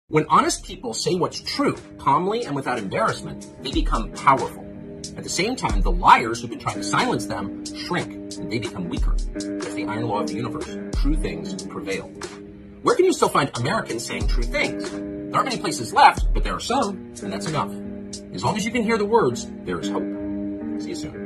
When honest people say what's true, calmly and without embarrassment, they become powerful. At the same time, the liars who've been trying to silence them shrink, and they become weaker. That's the iron law of the universe. True things prevail. Where can you still find Americans saying true things? There aren't many places left, but there are some, and that's enough. As long as you can hear the words, there is hope. See you soon.